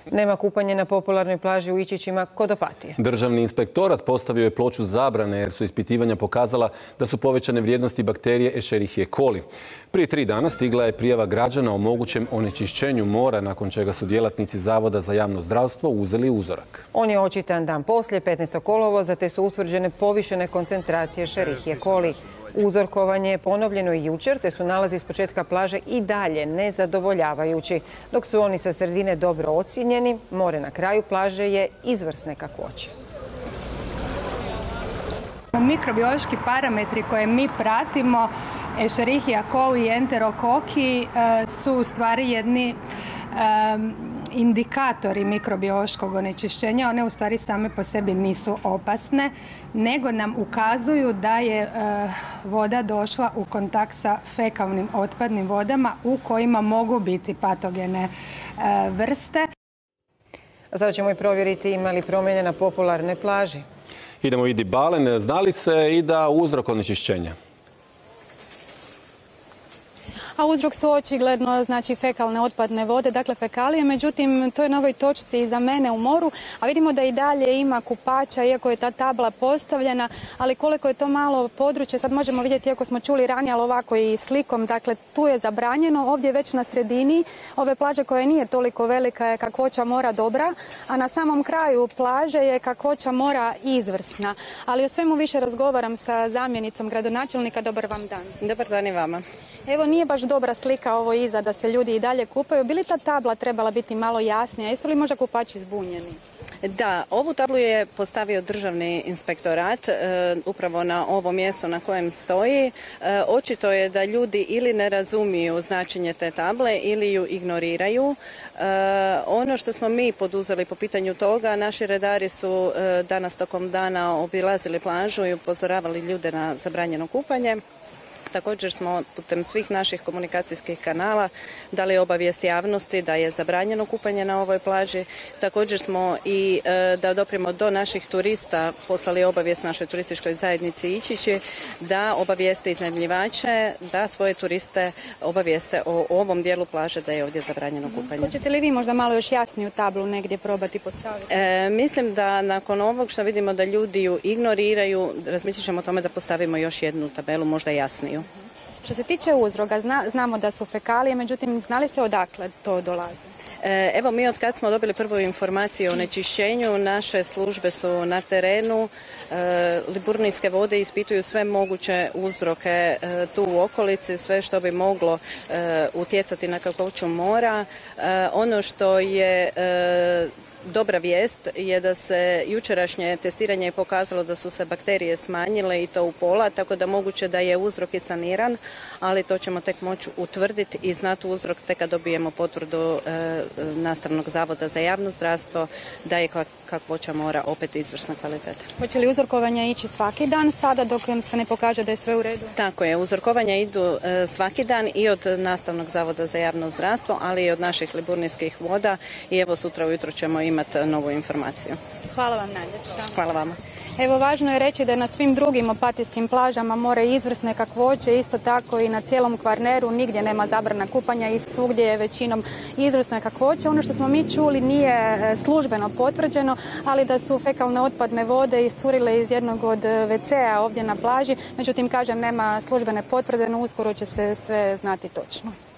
Nema kupanje na popularnoj plaži u Ičićima kod Opatije. Državni inspektorat postavio je ploču zabrane jer su ispitivanja pokazala da su povećane vrijednosti bakterije Escherichia coli. Prije 3 dana stigla je prijava građana o mogućem onečišćenju mora, nakon čega su djelatnici Zavoda za javno zdravstvo uzeli uzorak. On je očitan dan poslije, 15. kolovoza, te su utvrđene povišene koncentracije Escherichia coli. Uzorkovanje je ponovljeno i jučer, te su nalazi s početka plaže i dalje nezadovoljavajući. Dok su oni sa sredine dobro ocijenjeni, more na kraju plaže je izvrsne kakvoće. Mikrobiološki parametri koje mi pratimo, Escherichia coli i enterokoki, su u stvari jedni indikatori mikrobiološkog onečišćenja. One u stvari same po sebi nisu opasne, nego nam ukazuju da je voda došla u kontakt sa fekalnim otpadnim vodama u kojima mogu biti patogene vrste. A sada ćemo i provjeriti ima li promjene na popularnoj plaži. Idemo i Balen. Zna li se i da uzrok onečišćenja? A uzrok su očigledno fekalne otpadne vode, dakle fekalije. Međutim, to je na ovoj točci iza mene u moru, a vidimo da i dalje ima kupača, iako je ta tabla postavljena, ali koliko je to malo područje, sad možemo vidjeti, iako smo čuli ranije, ali ovako i slikom, dakle tu je zabranjeno, ovdje već na sredini ove plaže koja nije toliko velika je kakvoća mora dobra, a na samom kraju plaže je kakvoća mora izvrsna. Ali o svemu više razgovaram sa zamjenicom gradonačelnika. Dobar vam dan. Dobar dan i vama. Evo, nije baš dobra slika ovo iza da se ljudi i dalje kupaju. Bi li ta tabla trebala biti malo jasnija? Jesu li možda kupači zbunjeni? Da, ovu tablu je postavio Državni inspektorat upravo na ovo mjesto na kojem stoji. Očito je da ljudi ili ne razumiju značenje te table ili ju ignoriraju. Ono što smo mi poduzeli po pitanju toga, naši redari su danas tokom dana obilazili plažu i upozoravali ljude na zabranjeno kupanje. Također smo putem svih naših komunikacijskih kanala dali obavijest javnosti da je zabranjeno kupanje na ovoj plaži. Također smo i da dopremo do naših turista poslali obavijest našoj turističkoj zajednici Ičići da obavijeste iznajmljivače, da svoje turiste obavijeste o ovom dijelu plaže da je ovdje zabranjeno kupanje. Hoćete li vi možda malo još jasniju tablu negdje probati postaviti? Mislim da nakon ovog što vidimo da ljudi ju ignoriraju, razmislit ćemo o tome da postavimo još jednu tabelu, možda jasniju. Što se tiče uzroka, znamo da su fekalije, međutim, znali se odakle to dolazi? Evo, mi od kad smo dobili prvu informaciju o onečišćenju, naše službe su na terenu, Liburnijske vode ispituju sve moguće uzroke tu u okolici, sve što bi moglo utjecati na kakvoću mora. Ono što je dobra vijest je da se jučerašnje testiranje pokazalo da su se bakterije smanjile i to u pola, tako da moguće da je uzrok i saniran, ali to ćemo tek moći utvrditi i znati uzrok tek kad dobijemo potvrdu Nastavnog zavoda za javno zdravstvo da je kakvoća mora opet izvrsna kvaliteta. Hoće li uzorkovanja ići svaki dan sada dok se ne pokaže da je sve u redu? Tako je, uzorkovanja idu svaki dan i od Nastavnog zavoda za javno zdravstvo, ali i od naših Liburnijskih voda i evo sutra ujutro ćemo imati novu informaciju. Hvala vam najljepša. Hvala vama. Evo, važno je reći da je na svim drugim opatijskim plažama more izvrsne kakvoće, isto tako i na cijelom Kvarneru nigdje nema zabrana kupanja i svugdje je većinom izvrsna kakvoća. Ono što smo mi čuli nije službeno potvrđeno, ali da su fekalne otpadne vode iscurile iz jednog od WC-a ovdje na plaži. Međutim, kažem, nema službene potvrde, no uskoro će se sve znati točno.